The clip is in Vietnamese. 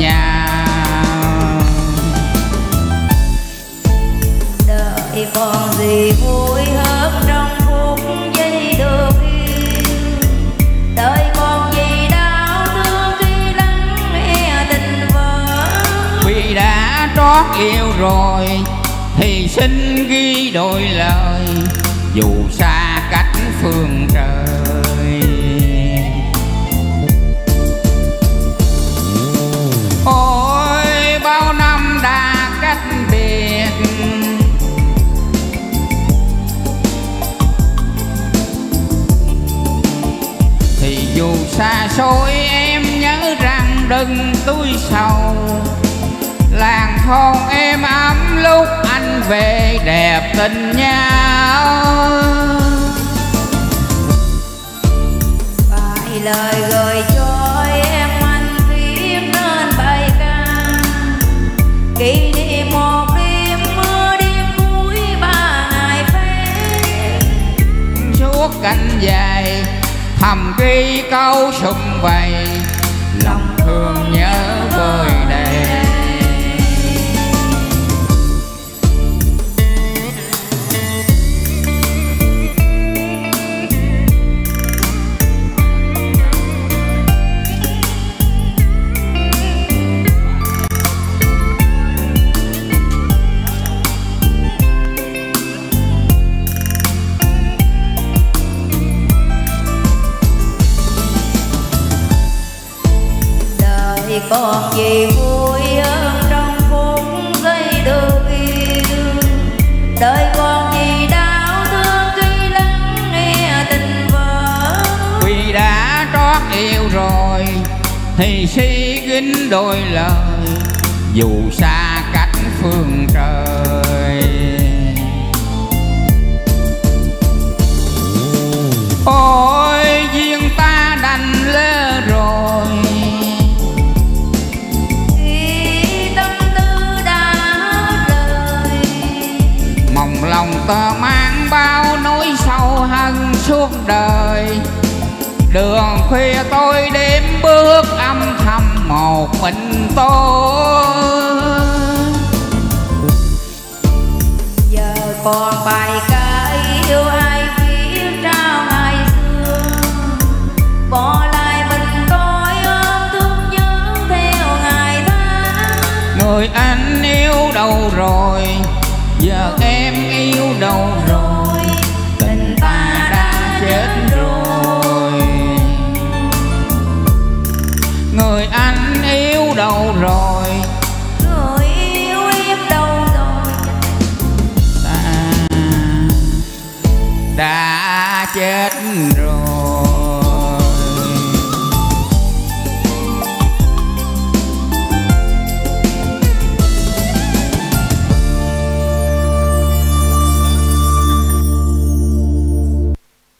nhau. Đời còn gì vui hơn trong phút giây được yêu, đời còn gì đau thương khi lắng nghe tình vỡ. Vì đã trót yêu rồi thì xin ghi đôi lời, dù xa cách phương trời. Ôi bao năm đã cách biệt, thì dù xa xôi em nhớ rằng đừng túi sầu. Làng thôn êm ấm lúc anh về đẹp tình nhau. Vài lời gửi cho em anh viết nên bài ca, kỷ niệm một đêm mưa đêm cuối 3 ngày phép. Suốt cánh dài thầm ghi câu sum vầy, lòng thương nhớ vơi đầy. Còn gì vui hơn trong phút giây được yêu, đời còn gì đau thương khi lắng nghe tình vỡ. Vì đã trót yêu rồi thì suy gìn đôi lời, dù xa cách phương trời. Ôi duyên ta đành lỡ rồi, lòng ta mang bao nỗi sầu hằn suốt đời. Đường khuya tôi đêm bước âm thầm một mình tôi. Giờ còn bài ca yêu ai viết trao ngày xưa, bỏ lại mình tôi ôm thương nhớ theo ngày tháng. Người anh yêu đâu rồi, giờ em yêu đâu rồi, tình ta đã chết rồi. Người anh yêu đâu rồi,